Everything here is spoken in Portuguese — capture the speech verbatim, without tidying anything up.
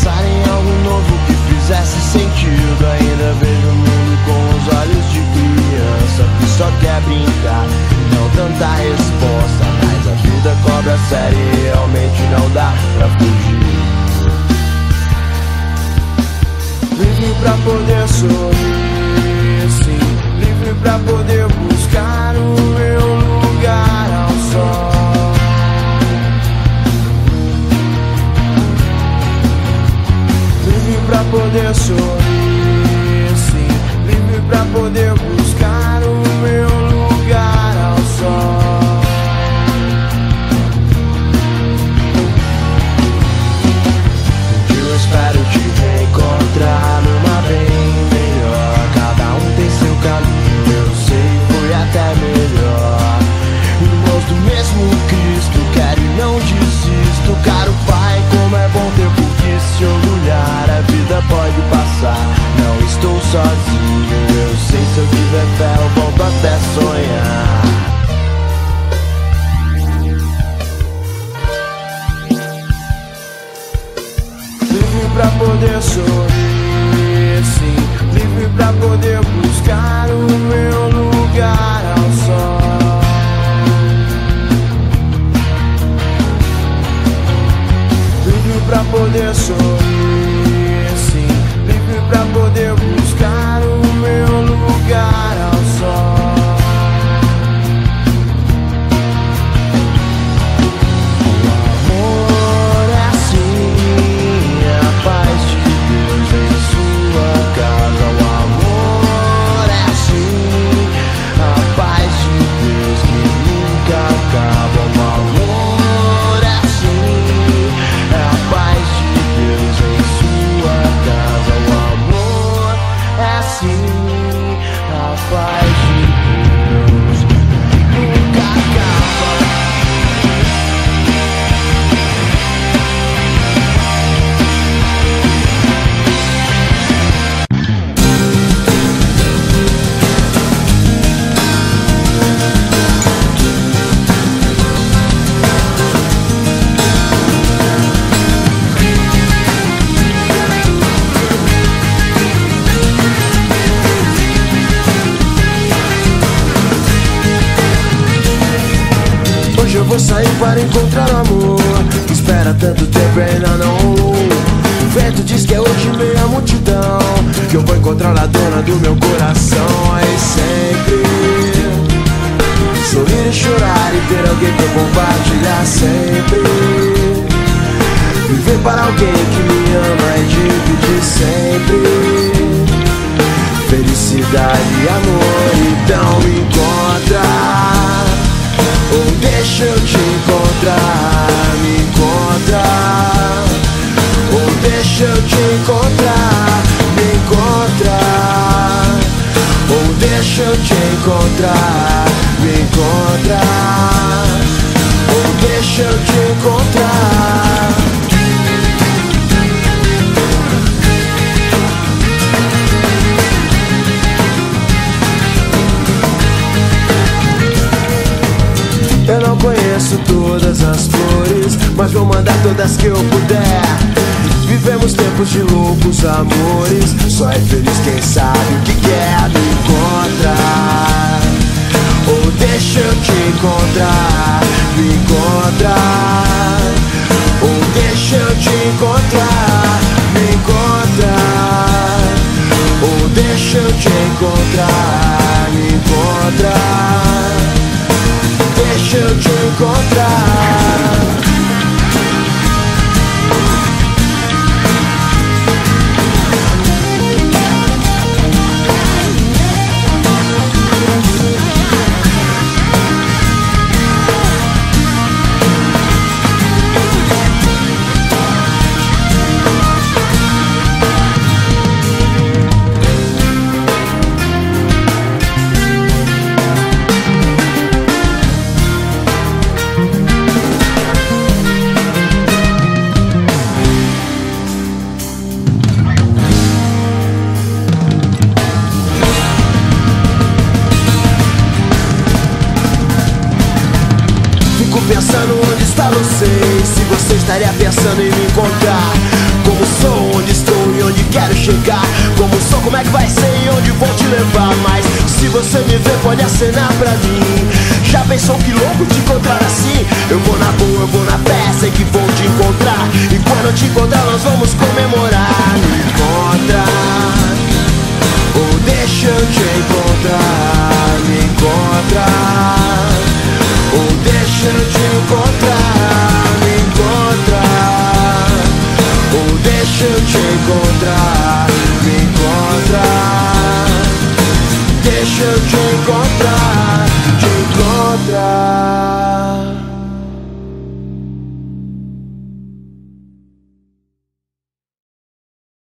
pensar em algo novo que fizesse sentido. Ainda vejo o mundo com os olhos de criança que só quer brincar e não tanta resposta. Mas a vida cobra sério e realmente não dá pra fugir. Livre pra poder sorrir, sim. Livre pra poder buscar o meu lugar ao sol. Livre pra poder sorrir, sim. Livre pra poder buscar o meu lugar ao sol. Um dia eu espero te reencontrar numa bem melhor. Cada um tem seu caminho, eu sei, foi até melhor. Irmãos do mesmo Cristo, quero e não desisto. Caro Pai, como é bom ter por que se orgulhar. A vida pode passar, não estou sozinho. Eu sei, se eu tiver fé eu volto até sonhar. Livre pra poder sorrir, sim. Livre pra poder buscar o meu lugar ao sol. Livre pra poder sorrir, sim. Livre pra poder buscar o meu lugar ao sol. O amor é assim, a paz de Deus em sua casa. O amor é assim, a paz de Deus que nunca acaba. O amor é assim, a paz de Deus em sua casa. O amor é assim, a paz de Deus nunca acaba. Hoje eu vou sair para encontrar o amor que espera tanto tempo e ainda não rolou. O vento diz que é hoje meia multidão, que eu vou encontrar a dona do meu coração. Aí sempre sorrir e chorar e ter alguém pra compartilhar sempre. Viver para alguém que me ama é dividir sempre felicidade e amor. Então me encontra, ou deixa eu te encontrar, me encontra. Ou deixa eu te encontrar, me encontra. Ou deixa eu te encontrar, me encontra. Ou deixa eu te encontrar. Eu não conheço todas as flores, mas vou mandar todas que eu puder. Vivemos tempos de loucos amores, só é feliz quem sabe o que quer. Me encontrar, ou deixa eu te encontrar, me encontrar. Ou deixa eu te encontrar, me encontrar. Ou deixa eu te encontrar, me encontrar. Deixa eu te encontrar. Pensando onde está você, se você estaria pensando em me encontrar. Com como sou, onde estou e onde quero chegar. Como sou, como é que vai ser e onde vou te levar. Mas se você me ver, pode acenar pra mim. Já pensou que louco te encontrar assim? Eu vou na boa, eu vou na fé, sei que vou te encontrar. E quando eu te encontrar nós vamos comemorar. Me encontra, ou deixa eu te encontrar. Me encontra, ou deixa eu te encontrar. Me encontra, ou deixa eu te encontrar. Me encontra, deixa eu te encontrar. Te encontrar.